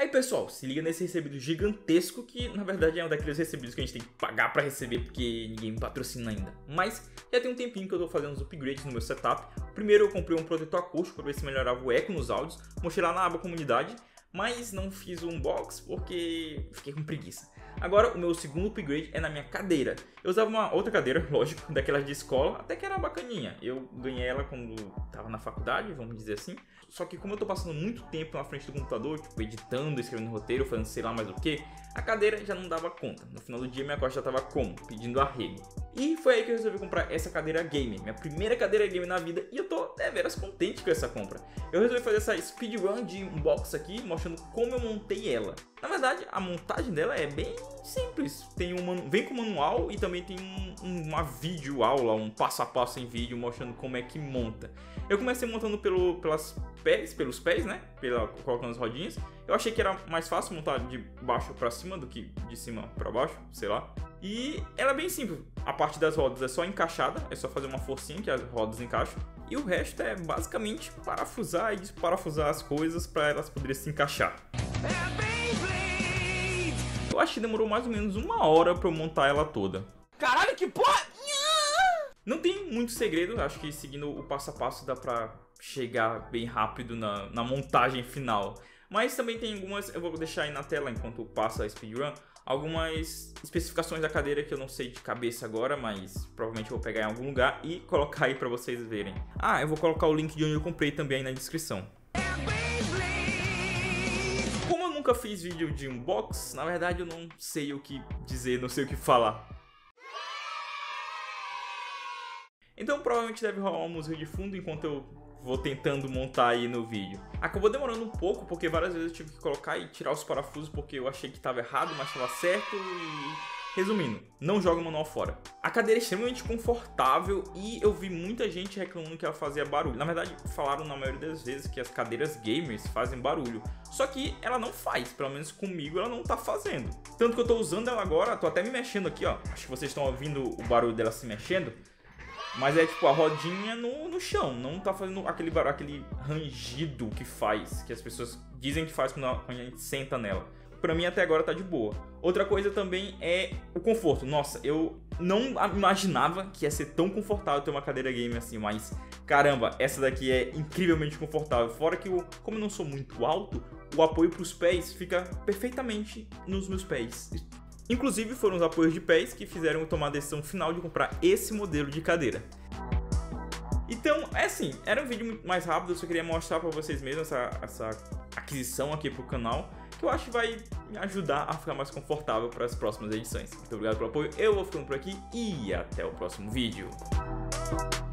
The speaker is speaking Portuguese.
Aí pessoal, se liga nesse recebido gigantesco que na verdade é um daqueles recebidos que a gente tem que pagar pra receber porque ninguém me patrocina ainda. Mas já tem um tempinho que eu tô fazendo uns upgrades no meu setup. Primeiro eu comprei um protetor acústico pra ver se melhorava o eco nos áudios. Mostrei lá na aba comunidade, mas não fiz o unbox porque fiquei com preguiça. Agora o meu segundo upgrade é na minha cadeira. Eu usava uma outra cadeira, lógico, daquelas de escola, até que era bacaninha. Eu ganhei ela quando tava na faculdade, vamos dizer assim. Só que como eu tô passando muito tempo na frente do computador, tipo, editando, escrevendo roteiro, fazendo sei lá mais o que, a cadeira já não dava conta. No final do dia minha costa já tava como? Pedindo arrego. E foi aí que eu resolvi comprar essa cadeira game, minha primeira cadeira game na vida, e eu tô deveras contente com essa compra. Eu resolvi fazer essa speedrun de unbox aqui, mostrando como eu montei ela. Na verdade, a montagem dela é bem simples. Vem com manual e também tem uma videoaula, um passo a passo em vídeo mostrando como é que monta. Eu comecei montando pelos pés, né? Colocando as rodinhas. Eu achei que era mais fácil montar de baixo para cima do que de cima para baixo, sei lá. E ela é bem simples. A parte das rodas é só encaixada, é só fazer uma forcinha que as rodas encaixam. E o resto é basicamente parafusar e desparafusar as coisas para elas poderem se encaixar. Eu acho que demorou mais ou menos 1 hora para eu montar ela toda. Caralho, que porra! Não tem muito segredo, acho que seguindo o passo a passo dá pra chegar bem rápido na montagem final. Mas também tem algumas, eu vou deixar aí na tela enquanto passa a speedrun, algumas especificações da cadeira que eu não sei de cabeça agora, mas provavelmente eu vou pegar em algum lugar e colocar aí pra vocês verem. Ah, eu vou colocar o link de onde eu comprei também aí na descrição. Como eu nunca fiz vídeo de unbox, na verdade eu não sei o que dizer, não sei o que falar. Então provavelmente deve rolar uma música de fundo enquanto eu vou tentando montar aí no vídeo. Acabou demorando um pouco porque várias vezes eu tive que colocar e tirar os parafusos porque eu achei que estava errado, mas estava certo e... Resumindo, não joga o manual fora. A cadeira é extremamente confortável e eu vi muita gente reclamando que ela fazia barulho. Na verdade, falaram na maioria das vezes que as cadeiras gamers fazem barulho. Só que ela não faz, pelo menos comigo ela não tá fazendo. Tanto que eu tô usando ela agora, tô até me mexendo aqui, ó. Acho que vocês estão ouvindo o barulho dela se mexendo. Mas é tipo a rodinha no chão, não tá fazendo aquele rangido que faz, que as pessoas dizem que faz quando a gente senta nela. Pra mim até agora tá de boa. Outra coisa também é o conforto. Nossa, eu não imaginava que ia ser tão confortável ter uma cadeira game assim, mas caramba, essa daqui é incrivelmente confortável. Fora que como eu não sou muito alto, o apoio pros pés fica perfeitamente nos meus pés. Inclusive foram os apoios de pés que fizeram eu tomar a decisão final de comprar esse modelo de cadeira. Então, é assim, era um vídeo muito mais rápido, eu só queria mostrar pra vocês mesmo essa aquisição aqui pro canal, que eu acho que vai me ajudar a ficar mais confortável para as próximas edições. Muito obrigado pelo apoio, eu vou ficando por aqui e até o próximo vídeo.